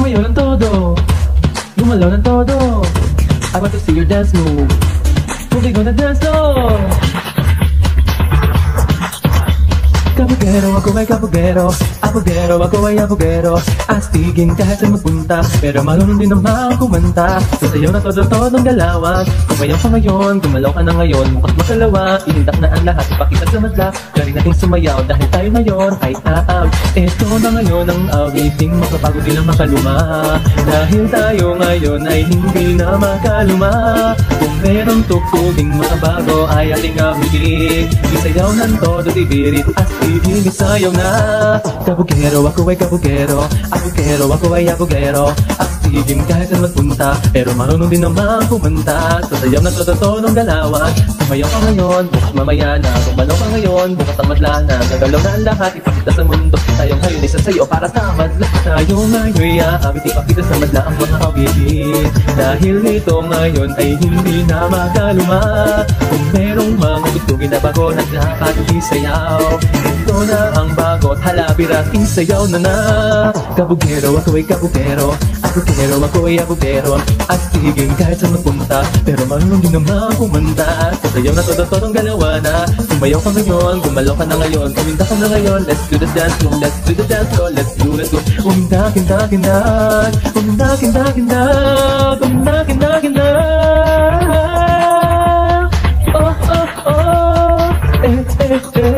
Sumayaw ng todo, gumalaw ng todo. I want to see your dance move. Moving on the dance floor. Kabugero, ako ay kabugero. Abugero, ako ay abugero. Astigin kahit saan magpunta, pero marunong din naman kumanta. Sasayaw na todo-todong galawan. Kumayaw ka ngayon, gumalaw ka na ngayon. Mukhang makalawa, inindak na ang lahat. Ipakita sa madla, gawin nating sumayaw. Dahil tayo ngayon ay aab. Ito na ngayon ang awiting makapagod din ang makaluma. Dahil tayo ngayon ay hindi na makaluma. Kung merong tugtuging makabago ay ating awitin. Isayaw ng todo tibirit, astigin isayaw na. Kabugero, ako ay kabugero. Abugero, ako ay abugero. Astigin kahit saan magpunta, pero marunong din naman kumanta. Sasayaw na todo-todong galawan. Sumayaw ka ngayon, bukas mamaya na. Gumalaw ka ngayon, bukas ang madla na. Gagalaw na ang lahat, ipakita sa mundo. Tayo ngayon ay sasayaw para sa madla. Tayo ngayon ay aabit, ipakita sa madla ang mga awitin. Dahil ito ngayon ay hindi na makaluma. Kung merong mga tugtugin na bago na dapat isayaw, ito na ang bago't halabirat, isayaw na na. Kabugero, ako ay kabugero. Abugero, ako ay abugero. Astigin kahit saan magpunta, pero marunong din naman kumanta. Sasayaw na todo-todong galawan na. Sumayaw ka ngayon, gumalaw ka na ngayon. Kuminta ka na ngayon, let's do the dance floor. Let's do the dance floor, let's do it. Kuminta, kinta, kinta. Kuminta, kinta, kinta. Kuminta, kinta, kinta. Oh, oh, oh. Eh.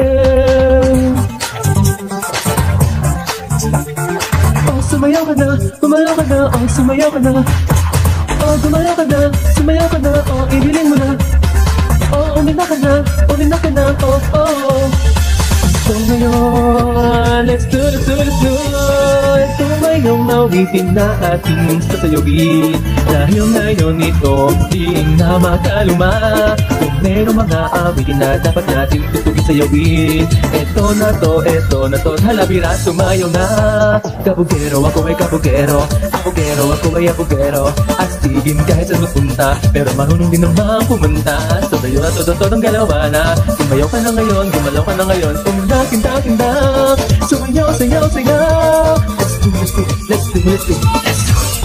Oh, sumayaw ka na, gumalaw ka na. Oh, sumayaw ka na. Oh, gumalaw ka na, sumayaw ka na. Oh, ihiling mo na. Oh, umina ka na, umina ka na. Oh, oh, oh. So ngayon, let's do it, let's do it. Ito ngayong awitin na ating sasayawin. Dahil ngayon ito, di na makaluma. Kung merong mga awitin na dapat natin tutugin sayawin. Ito na to, halabira, sumayaw na. Kabugero, ako ay kabugero. Abugero, ako ay abugero. Astigin kahit saan magpunta, pero marunong din naman kumanta. Sabayo na todo-todong galawan na. Sumayaw ka na ngayon, gumalaw ka na ngayon. Kumindak, kindak, kindak. Sumayaw, sayaw, sayaw. Let's do it, let's do it, let's do it.